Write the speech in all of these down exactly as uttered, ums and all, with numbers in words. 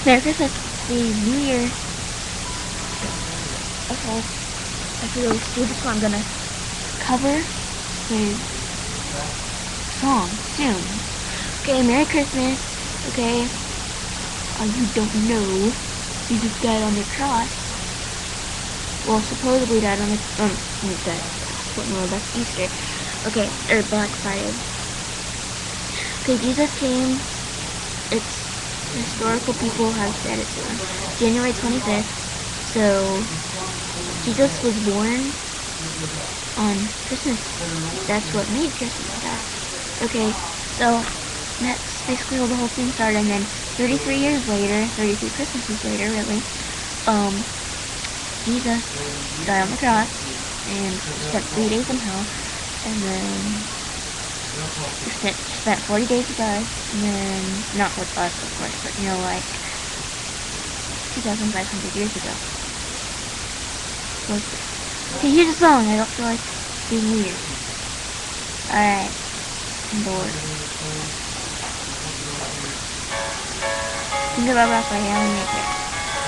Merry Christmas, Happy New Year. Okay, after those do this one, I'm gonna cover his song soon. Okay, Merry Christmas. Okay, oh, you don't know, Jesus died on the cross. Well, supposedly died on the um, like that. What no, that's Easter. Okay, or Black Friday. Okay, Jesus came. It's historical people have said it's on January twenty-fifth. So Jesus was born on Christmas. That's what made Christmas that. Okay, so that's basically how the whole thing started. And then thirty-three years later, thirty-three Christmases later, really, um, Jesus died on the cross and spent three days in hell, and then spent, spent forty days with us, and then, not with us of course, but you know, like two thousand five hundred years ago. So, okay, here's a song. I don't feel like being weird. Alright, I'm bored. Think about Raphael and make it.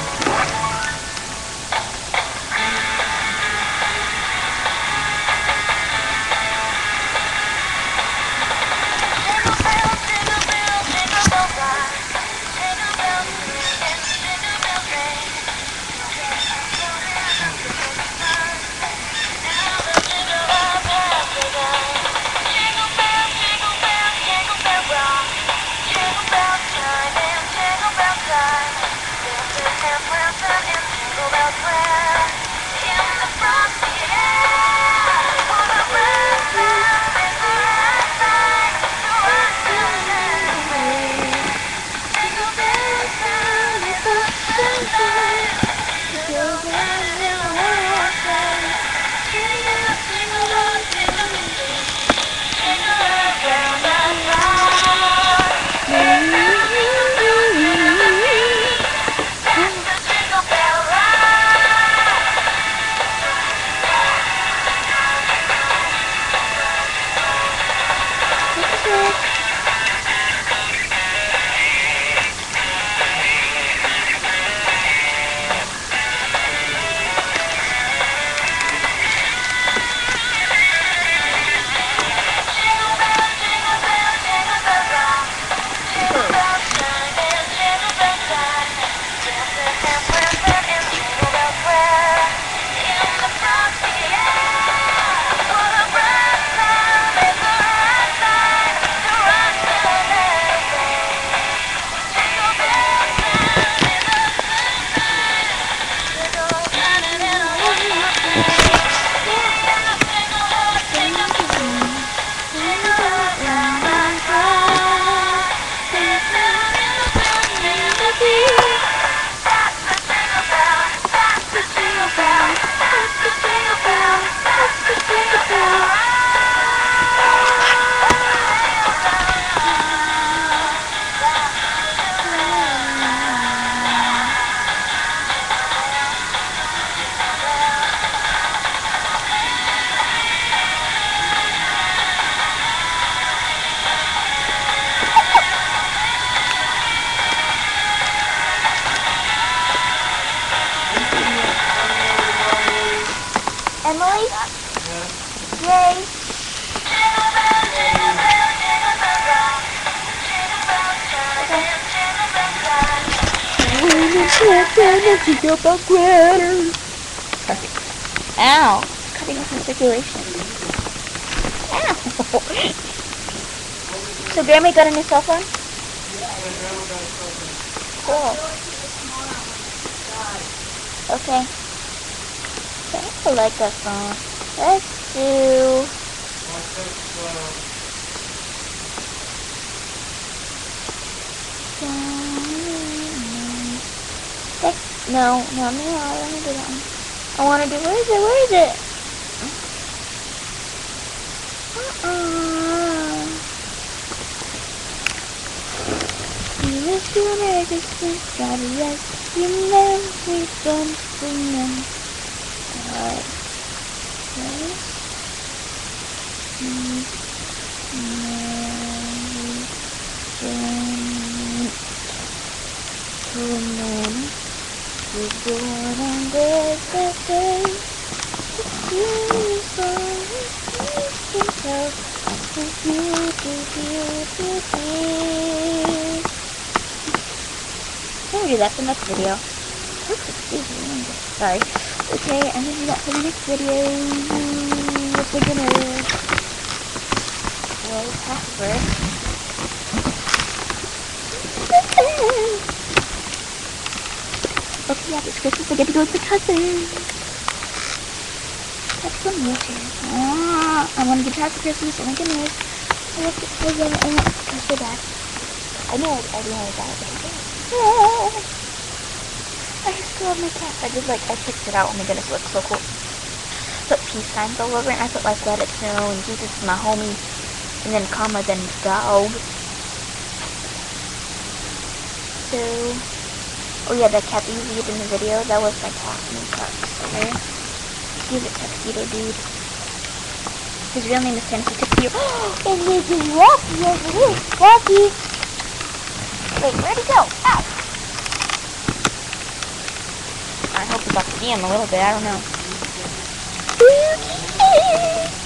Emily? Yeah. Yay. Perfect. Ow. Cutting off my circulation. Ow. So Grammy got a new cell phone? Cool. Okay. I like that phone. Let's do... No, no, no, I want to do that one. I want to do... Where is it? Where is it? Uh-uh. You wish you were a distant God, yes, you never don't remember. Alright. Okay. And then you go on and there's that day. It's beautiful, you can tell. It's beautiful, beautiful. I'm gonna do that for the next video. Sorry. Okay, I'm gonna do that for the next video. If we're gonna well, password. Okay, yeah, this Christmas I get to go with my cousin. That's some wheelchair. Ah, I want to get past Christmas. Oh my goodness. I love this present. I want to so bad. I know I already have that. Ah, I still have my cat. I did like, I picked it out. Oh my goodness, it looks so cool. Put peace signs all over it. I put like let it snow and Jesus is my homie. And then comma, then dog. So, oh yeah, that cat that you viewed in the video, that was my cat named Clark. Okay? He's a tuxedo dude. His real name is Tennessee Tuxedo. Oh, and it is Rocky. Yes, it is Rocky. Wait, where'd he go? Ow! I hope he's off the D M a little bit. I don't know.